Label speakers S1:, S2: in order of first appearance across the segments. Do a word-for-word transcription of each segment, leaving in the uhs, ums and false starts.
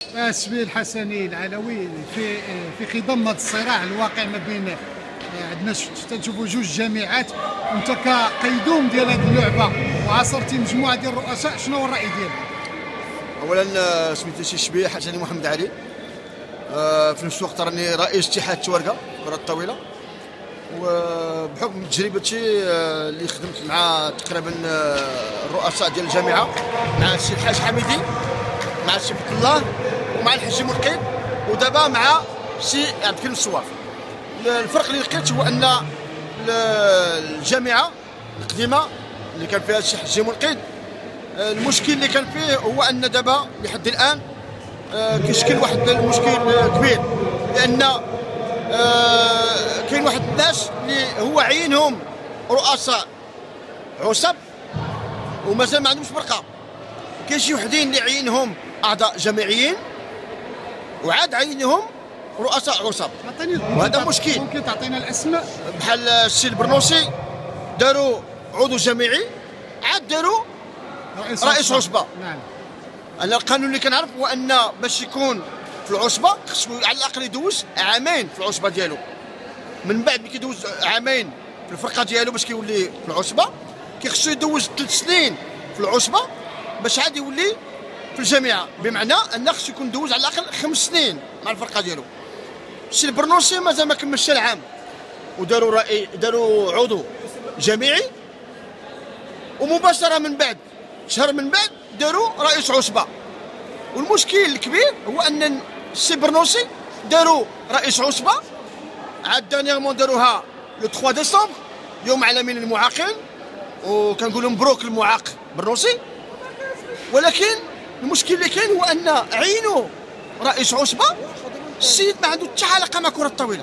S1: السبيل الحسني العلوي في في خضم هذا الصراع الواقع ما بين عندنا تنشوفوا جوج جامعات، وانت كقيدوم ديال هذه اللعبه وعاصرتي مجموعه ديال الرؤساء، شنو هو الراي ديالك؟
S2: اولا سميتو سي شبيه حسني محمد علي، أه في نفس الوقت راني رئيس اتحاد التوارقه الكره الطويله، وبحكم تجربتي أه اللي خدمت مع تقريبا أه الرؤساء ديال الجامعه، مع السي الحاج حميدي، مع السي فتح الله، ومع الحاج مرقد، ودابا مع السي عبد الكريم الصواف. الفرق اللي لقيت هو ان الجامعه القديمه اللي كان فيها الشيخ الحاج مرقد، المشكل اللي كان فيه هو ان دابا لحد الان كيشكل واحد المشكل كبير، لان كاين واحد الناس اللي هو عينهم رؤساء عصب ومازال ما عندهمش فرقه، كاين شي وحدين اللي عينهم اعضاء جماعيين وعاد عينهم رؤساء عصب، وهذا مشكل.
S1: ممكن تعطينا الاسماء؟
S2: بحال السي البرنوسي داروا عضو جماعي، عاد داروا رئيس, رئيس عصبه.
S1: نعم.
S2: انا القانون اللي كنعرف هو ان باش يكون في العصبه خصو على الاقل يدوز عامين في العصبه ديالو، من بعد ملي كيدوز عامين في الفرقه ديالو باش كيولي في العصبه، كيخصو يدوز ثلاث سنين في العصبه باش عاد يولي في الجامعه، بمعنى ان خصو يكون دوز على الاقل خمس سنين مع الفرقه ديالو. السي البرنوسي مازال ما كملش العام وداروا رأي داروا عضو جامعي، ومباشره من بعد شهر من بعد داروا رئيس عصبه. والمشكل الكبير هو ان السي برنوسي داروا رئيس عصبه، عاد دانييرمون داروها لو ثلاثة ديسمبر يوم عالمي للمعاقين، وكنقولوا مبروك المعاق برنوسي. ولكن المشكل اللي كاين هو ان عينوا رئيس عصبه، السيد ما عنده حتى علاقه مع كره الطاوله،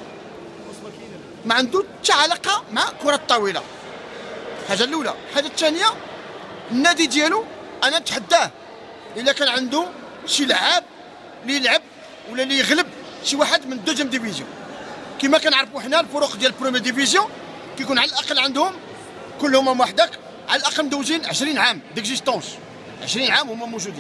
S2: ما عنده حتى علاقه مع كره الطاوله. الحاجه الاولى. الحاجه الثانيه، النادي ديالو انا نتحداه الا كان عنده شي لعاب اللي يلعب ولا اللي يغلب شي واحد من دوزيام ديفيزيون. كما كنعرفوا حنا الفرق ديال بروميير ديفيزيون كيكون على الاقل عندهم كلهم هما وحدك على الاقل مدوزين عشرين عام ديكزيستونس، عشرين عام هما موجودين.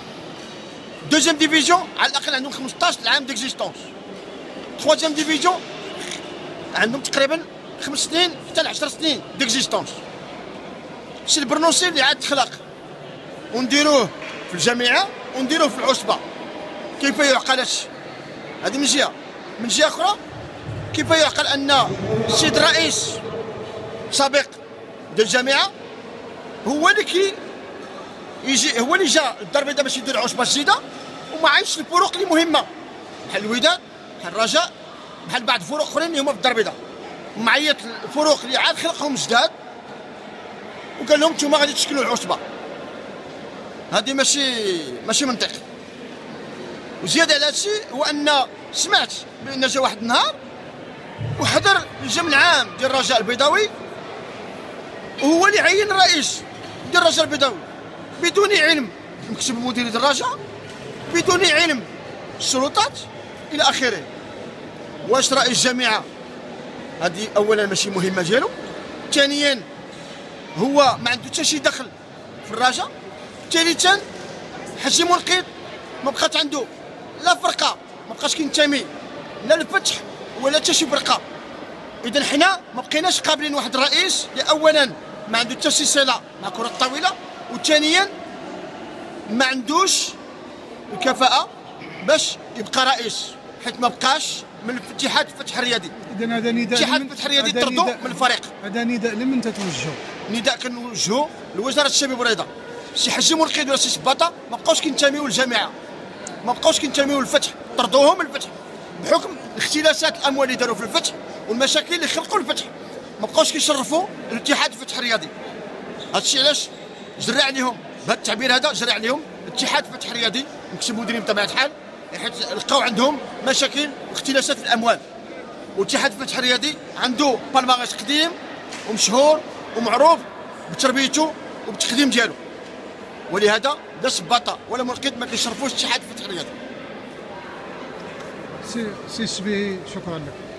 S2: دوزيام ديفيزيون على الاقل عندهم خمسطاش عام ديكزيستونس. تروازيام ديفيزيون عندهم تقريبا خمس سنين حتى ل عشر سنين ديكزيستونس. السي البرنوسي اللي عاد تخلق ونديروه في الجامعه ونديروه في العصبه، كيف يعقل هادشي؟ هذه من جهه. من جهه اخرى، كيف يعقل ان السيد الرئيس سابق ديال الجامعه هو اللي كي يجي هو اللي جا الدار البيضاء باش يدير عصبه جديده وما عايش الفروق اللي مهمه بحال الوداد بحال الرجاء بحال بعض الفروق اخرين اللي هما في الدار البيضاء، معيط الفروق اللي عاد خلقهم جداد وقال لهم نتوما غادي تشكلوا العصبه. هذه ماشي ماشي منطق. وزياده على هادشي هو ان سمعت بان جا واحد النهار وحضر الجمع العام ديال الرجاء البيضاوي وهو اللي عين الرئيس ديال الرجاء البيضاوي بدون علم مكتب مديريه الرجاء، بدون علم السلطات الى اخره. واش رئيس الجامعه هذه اولا ماشي مهمه ديالو، ثانيا هو ما عنده حتى شي دخل في الرجاء، ثالثا حجي منقذ ما بقات عنده لا فرقه، ما بقاش كينتمي لا للفتح ولا حتى شي فرقه. اذا حنا ما بقيناش قابلين واحد الرئيس اللي اولا ما عنده حتى شي صله مع كره الطاوله، وثانيا ما عندوش الكفاءه باش يبقى رئيس، حيت ما بقاش من اتحاد الفتح الرياضي.
S1: اذا هذا نداء
S2: اتحاد الفتح الرياضي طردوا من الفريق.
S1: هذا نداء لمن تتوجهوا؟
S2: نداء كنوجهوا لوزاره الشباب والرياضه. سي حجي منقذ ولا سي سباطه ما بقاوش كينتميو للجامعه، ما بقاوش كينتميو للفتح، طردوهم من الفتح بحكم اختلاسات الاموال اللي داروا في الفتح والمشاكل اللي خلقوا الفتح، ما بقاوش كيشرفوا الاتحاد الفتح الرياضي. هادشي علاش جرى عليهم بهذا التعبير هذا، جرى عليهم اتحاد الفتح الرياضي مكتب مديرين بطبيعه الحال، حيت لقاو عندهم مشاكل واختلاسات في الاموال. واتحاد الفتح الرياضي عنده بالماريس قديم ومشهور ومعروف بتربيته وبالتقديم ديالو، ولهذا لا سباطه ولا منقذ ما كيشرفوش اتحاد الفتح الرياضي.
S1: سي سي شبيه، شكرا لك.